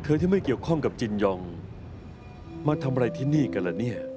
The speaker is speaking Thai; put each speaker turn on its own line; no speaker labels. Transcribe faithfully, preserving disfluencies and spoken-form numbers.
เธอที่ไม่เกี่ยวข้องกับจินยองมาทำอะไรที่นี่กันล่ะเนี่ย